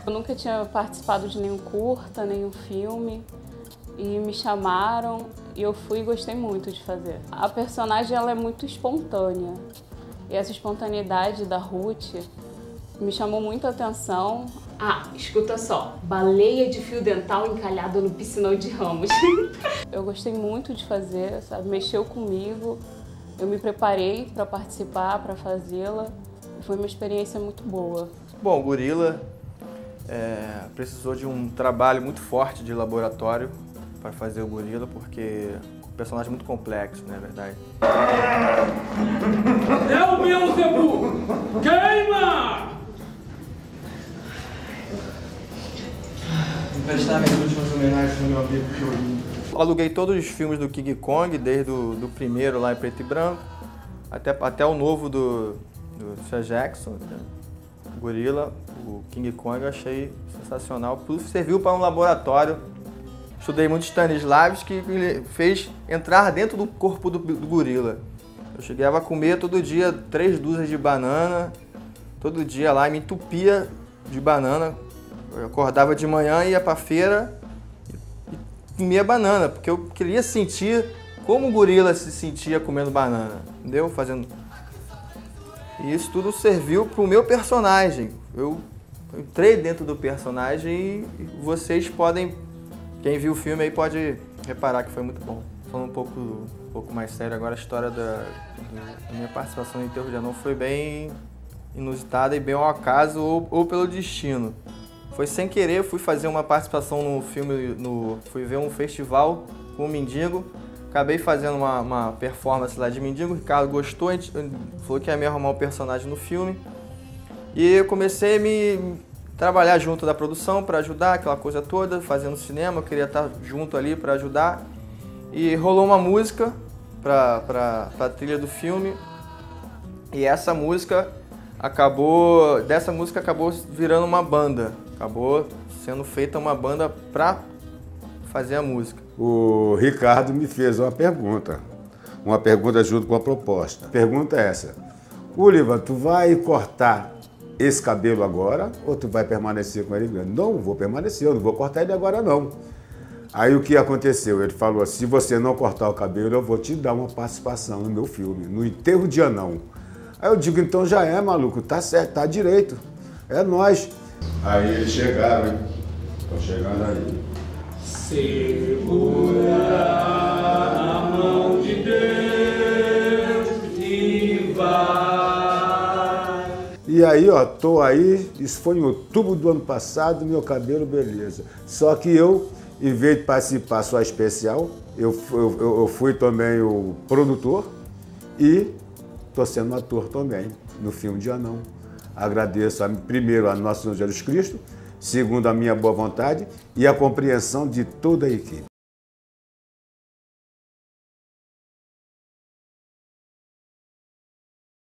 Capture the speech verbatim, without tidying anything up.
Eu nunca tinha participado de nenhum curta, nenhum filme, e me chamaram e eu fui e gostei muito de fazer. A personagem ela é muito espontânea, e essa espontaneidade da Ruth me chamou muito a atenção. Ah, escuta só, baleia de fio dental encalhada no piscinão de Ramos. Eu gostei muito de fazer, sabe? Mexeu comigo, eu me preparei para participar, para fazê-la, e foi uma experiência muito boa. Bom, o Gorila é, precisou de um trabalho muito forte de laboratório para fazer o Gorila, porque o personagem é muito complexo, não é verdade? É o Beelzebub! Queima! Emprestar minhas últimas homenagens ao meu amigo Piolinho. Aluguei todos os filmes do King Kong, desde o do primeiro lá em preto e branco, até, até o novo do, do Sir Jackson, né? O Gorila, o King Kong, eu achei sensacional. Tudo serviu para um laboratório. Estudei muito Stanislavski, que ele fez entrar dentro do corpo do, do gorila. Eu chegava a comer todo dia três dúzias de banana, todo dia lá, e me entupia de banana. Eu acordava de manhã, ia para a feira e comia banana, porque eu queria sentir como o gorila se sentia comendo banana, entendeu? Fazendo... E isso tudo serviu para o meu personagem. Eu entrei dentro do personagem e vocês podem, quem viu o filme aí pode reparar que foi muito bom. Falando um pouco, um pouco mais sério agora, a história da, da minha participação no Enterro de Anão foi bem inusitada e bem ao acaso ou, ou pelo destino. Foi sem querer, eu fui fazer uma participação no filme, no, fui ver um festival com o Mendigo, acabei fazendo uma, uma performance lá de Mendigo, o Ricardo gostou, a gente falou que ia me arrumar um personagem no filme, e eu comecei a me trabalhar junto da produção para ajudar, aquela coisa toda, fazendo cinema, eu queria estar junto ali para ajudar, e rolou uma música para a trilha do filme, e essa música acabou, dessa música acabou virando uma banda. Acabou sendo feita uma banda para fazer a música. O Ricardo me fez uma pergunta, uma pergunta junto com a proposta. A pergunta é essa: Oliva, tu vai cortar esse cabelo agora ou tu vai permanecer com ele grande? Não, vou permanecer, eu não vou cortar ele agora não. Aí o que aconteceu? Ele falou assim: se você não cortar o cabelo, eu vou te dar uma participação no meu filme, no Enterro de Anão. Aí eu digo, então já é, maluco, tá certo, tá direito, é nós. Aí eles chegaram, hein? Estão chegando aí. Segura a mão de Deus e vai. E aí, ó, tô aí, isso foi em outubro do ano passado, meu cabelo, beleza. Só que eu, em vez de participar só especial, eu, eu, eu fui também o produtor e tô sendo ator também no filme de Anão. Agradeço a, primeiro a Nosso Senhor Jesus Cristo, segundo a minha boa vontade e a compreensão de toda a equipe.